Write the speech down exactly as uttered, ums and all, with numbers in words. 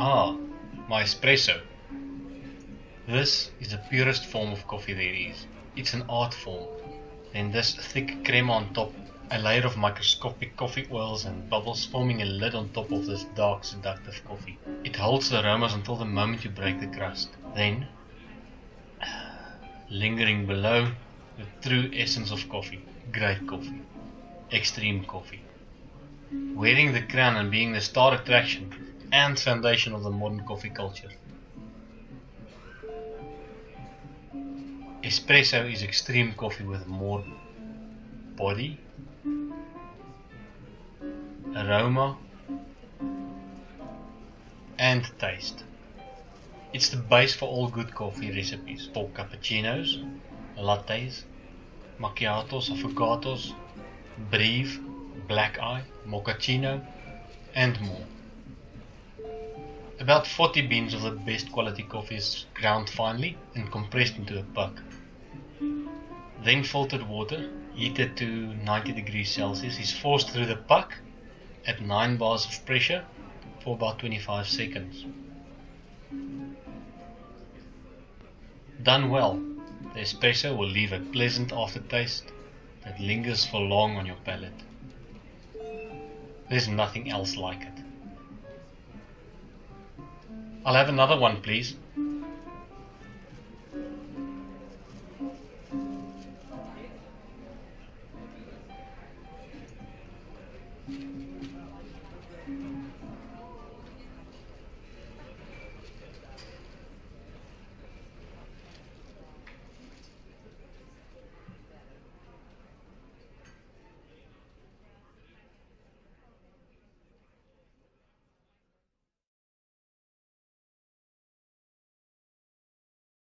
Ah, my espresso. This is the purest form of coffee there is. It's an art form. Then this thick crema on top, a layer of microscopic coffee oils and bubbles forming a lid on top of this dark, seductive coffee. It holds the aromas until the moment you break the crust. Then, lingering below, the true essence of coffee. Great coffee. Extreme coffee. Wearing the crown and being the star attraction and foundation of the modern coffee culture. Espresso is extreme coffee with more body, aroma, and taste. It's the base for all good coffee recipes, for cappuccinos, lattes, macchiatos, affogatos, breve, black eye, mochaccino, and more. About forty beans of the best quality coffee is ground finely and compressed into a puck. Then filtered water, heated to ninety degrees Celsius, is forced through the puck at nine bars of pressure for about twenty-five seconds. Done well, the espresso will leave a pleasant aftertaste that lingers for long on your palate. There's nothing else like it. I'll have another one, please.